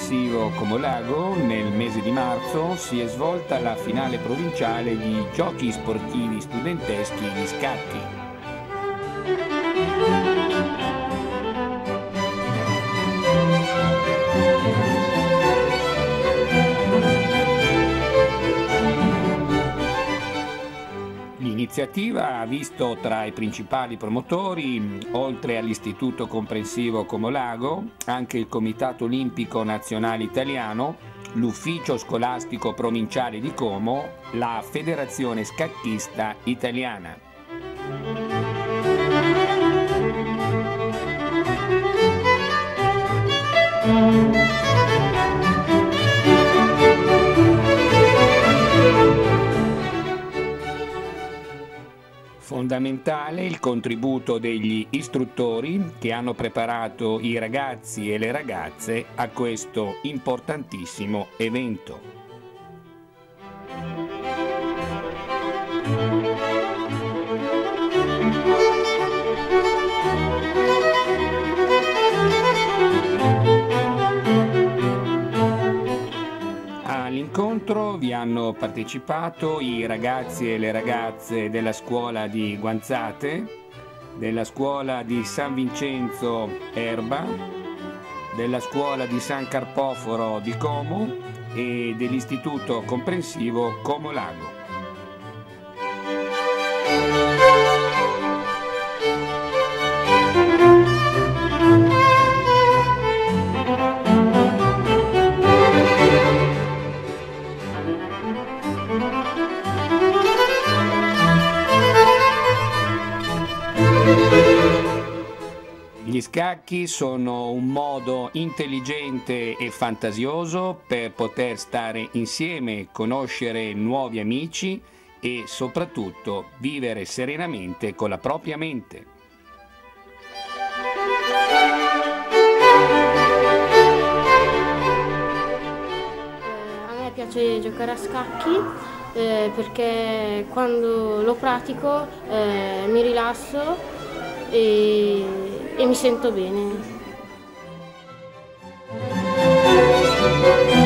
comprensivo Como Lago, nel mese di marzo si è svolta la finale provinciale di Giochi sportivi studenteschi di scacchi. L'iniziativa ha visto tra i principali promotori, oltre all'Istituto Comprensivo Como Lago, anche il Comitato Olimpico Nazionale Italiano, l'Ufficio Scolastico Provinciale di Como, la Federazione Scacchista Italiana. Fondamentale il contributo degli istruttori che hanno preparato i ragazzi e le ragazze a questo importantissimo evento. All'incontro vi hanno partecipato i ragazzi e le ragazze della scuola di Guanzate, della scuola di San Vincenzo Erba, della scuola di San Carpoforo di Como e dell'Istituto Comprensivo Como Lago. Gli scacchi sono un modo intelligente e fantasioso per poter stare insieme, conoscere nuovi amici e soprattutto vivere serenamente con la propria mente. A me piace giocare a scacchi perché quando lo pratico mi rilasso e mi sento bene.